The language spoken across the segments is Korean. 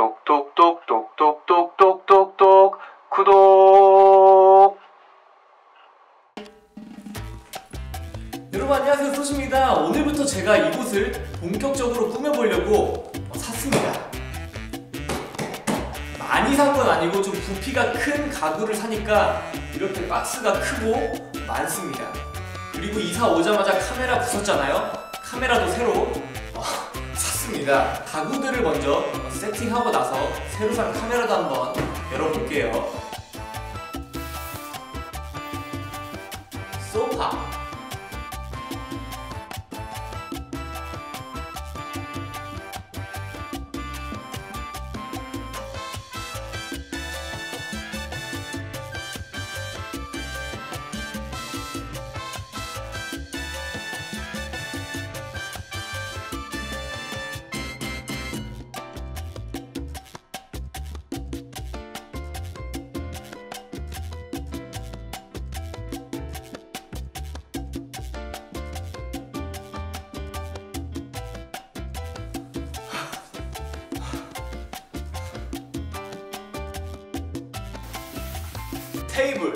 똑똑똑똑똑똑똑똑똑똑 구독. 여러분 안녕하세요, 소시입니다. 오늘부터 제가 이곳을 본격적으로 꾸며보려고 샀습니다. 많이 산 건 아니고 좀 부피가 큰 가구를 사니까 이렇게 박스가 크고 많습니다. 그리고 이사 오자마자 카메라 부쉈잖아요. 카메라도 새로 샀습니다. 가구들을 먼저 세팅하고 나서 새로 산 카메라도 한번 열어볼게요. 소파, 테이블,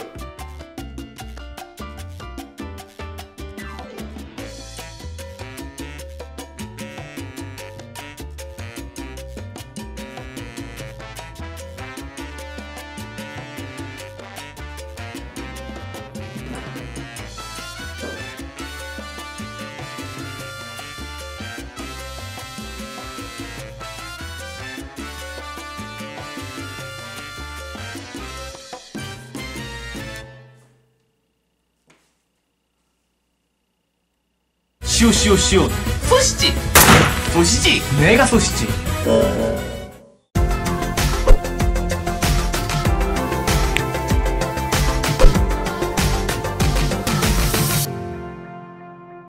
시오 소시지. 내가 소시지.